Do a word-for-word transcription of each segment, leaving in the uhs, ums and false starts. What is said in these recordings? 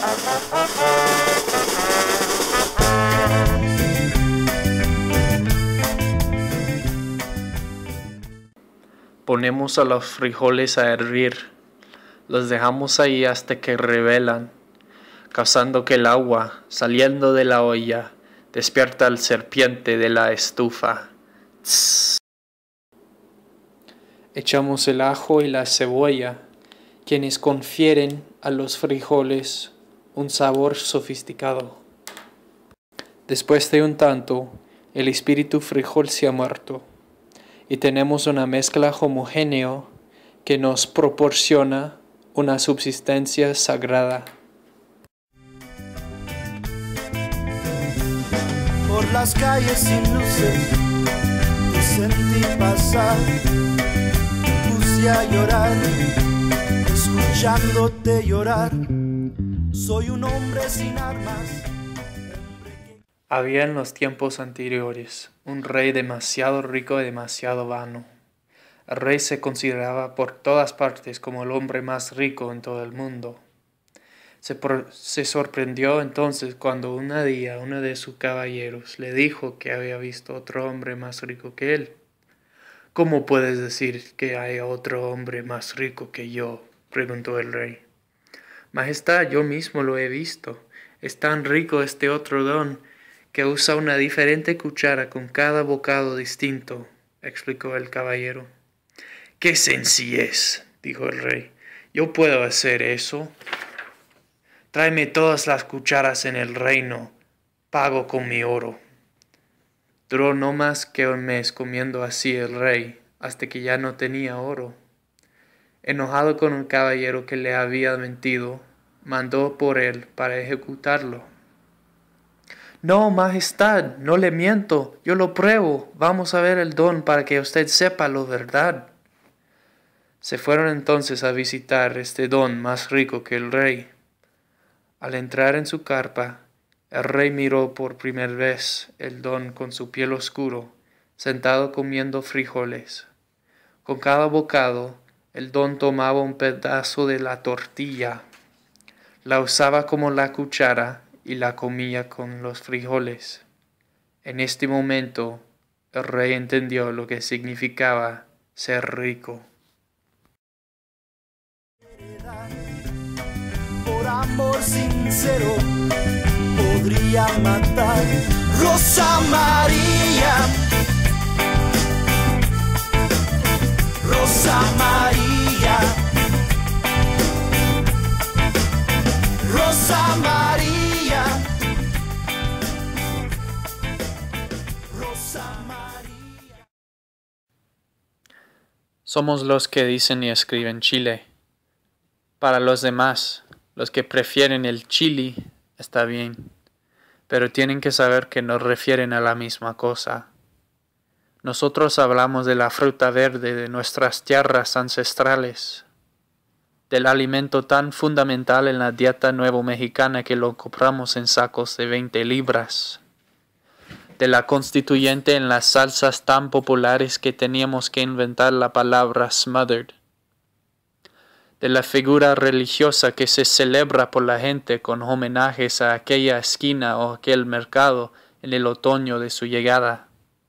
Ponemos a los frijoles a hervir, los dejamos ahí hasta que revelan, causando que el agua, saliendo de la olla, despierta al serpiente de la estufa. Tss. Echamos el ajo y la cebolla, quienes confieren a los frijoles un sabor sofisticado. Después de un tanto, el espíritu frijol se ha muerto, y tenemos una mezcla homogénea que nos proporciona una subsistencia sagrada. Por las calles sin luces te sentí pasar, puse a llorar, escuchándote llorar. Soy un hombre sin armas. Había en los tiempos anteriores un rey demasiado rico y demasiado vano. El rey se consideraba por todas partes como el hombre más rico en todo el mundo. Se, por, se sorprendió entonces cuando un día uno de sus caballeros le dijo que había visto otro hombre más rico que él. ¿Cómo puedes decir que hay otro hombre más rico que yo?, preguntó el rey. Majestad, yo mismo lo he visto. Es tan rico este otro don que usa una diferente cuchara con cada bocado distinto, explicó el caballero. ¡Qué sencillez!, dijo el rey. ¿Yo puedo hacer eso? Tráeme todas las cucharas en el reino, pago con mi oro. Duró no más que un mes comiendo así el rey, hasta que ya no tenía oro. Enojado con el caballero que le había mentido, mandó por él para ejecutarlo. No, majestad, no le miento, yo lo pruebo. Vamos a ver el don para que usted sepa lo verdad. Se fueron entonces a visitar este don más rico que el rey. Al entrar en su carpa, el rey miró por primera vez el don con su piel oscuro, sentado comiendo frijoles. Con cada bocado, el don tomaba un pedazo de la tortilla, la usaba como la cuchara y la comía con los frijoles. En este momento, el rey entendió lo que significaba ser rico. Por amor sincero podría matar Rosa María, Rosa María, Rosa María, Rosa María. Somos los que dicen y escriben Chile. Para los demás, los que prefieren el chili, está bien, pero tienen que saber que no refieren a la misma cosa. Nosotros hablamos de la fruta verde de nuestras tierras ancestrales, del alimento tan fundamental en la dieta nuevo mexicana que lo compramos en sacos de veinte libras, de la constituyente en las salsas tan populares que teníamos que inventar la palabra smothered, de la figura religiosa que se celebra por la gente con homenajes a aquella esquina o aquel mercado en el otoño de su llegada.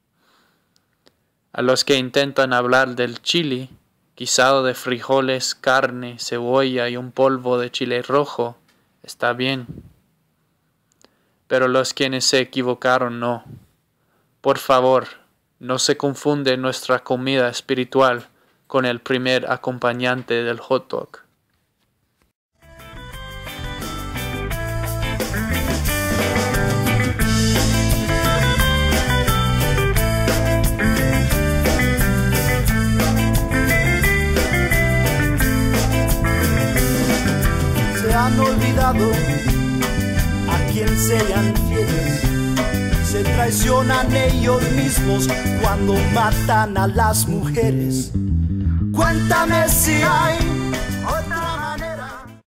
A los que intentan hablar del chili, guisado de frijoles, carne, cebolla y un polvo de chile rojo, está bien. Pero los quienes se equivocaron no. Por favor, no se confunde nuestra comida espiritual con el primer acompañante del hot dog. Se han olvidado a quien sean fieles, se traicionan ellos mismos cuando matan a las mujeres. Cuéntame si hay